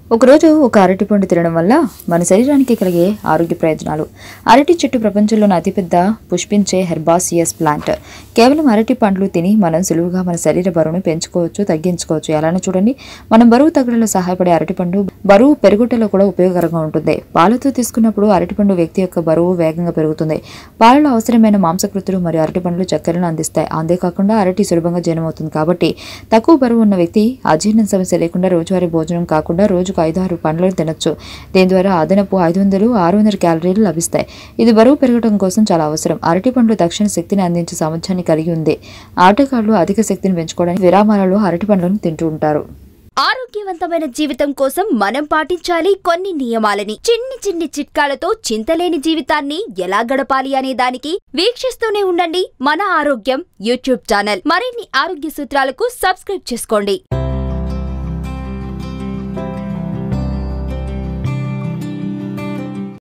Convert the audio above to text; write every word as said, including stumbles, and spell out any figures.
ఒకరోజు ఒక అరటి పండు తినడం వల్ల మన శరీరానికి కలిగే ఆరోగ్య ప్రయోజనాలు. అరటి చెట్టు ప్రపంచంలోని అతిపెద్ద పుష్పించే హెర్బాసియస్ ప్లాంట్. కేవలం అరటి పండ్లు తిని మనం సులువుగా మన శరీర బరువును పెంచుకోవచ్చు, తగ్గించుకోవచ్చు. ఎలానో చూడండి. మనం బరువు తగ్గడంలో సహాయపడే అరటిపండు బరువు పెరుగుటలో కూడా ఉపయోగకరంగా ఉంటుంది. పాలతో తీసుకున్నప్పుడు అరటిపండు వ్యక్తి యొక్క బరువు వేగంగా పెరుగుతుంది. పాలలో అవసరమైన మాంసకృతులు మరియు అరటిపండ్లు చక్కెరను అందిస్తాయి. అంతేకాకుండా అరటి సులభంగా జీర్ణమవుతుంది కాబట్టి తక్కువ బరువు ఉన్న వ్యక్తి అజీర్ణ సమస్య లేకుండా రోజువారీ భోజనం కాకుండా రోజు ఐదు ఆరు పండ్లను తినొచ్చు. దీని ద్వారా అదనపు ఐదు వందలు ఆరు వందల క్యాలరీలు లభిస్తాయి. ఇది బరువు పెరగడం కోసం చాలా అవసరం. అరటి పండ్లు తక్షణ శక్తిని అందించే సామర్థ్యాన్ని కలిగి ఉంది. ఆటగాళ్లు అధిక శక్తిని పెంచుకోవడానికి విరామాలలో అరటి పండ్లను తింటూ ఉంటారు. ఆరోగ్యవంతమైన జీవితం కోసం మనం పాటించాలి కొన్ని నియమాలని. చిన్ని చిన్ని చిట్కాలతో చింతలేని జీవితాన్ని ఎలా గడపాలి అనే దానికి వీక్షిస్తూనే ఉండండి మన ఆరోగ్యం యూట్యూబ్ ఛానల్. మరిన్ని ఆరోగ్య సూత్రాలకు సబ్స్క్రైబ్ చేసుకోండి.